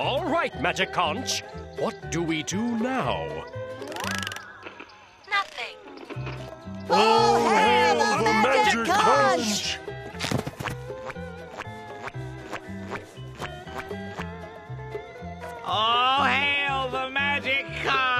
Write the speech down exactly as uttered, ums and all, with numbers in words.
All right, Magic Conch. What do we do now? Nothing. All hail the Magic Conch! All hail the Magic Conch!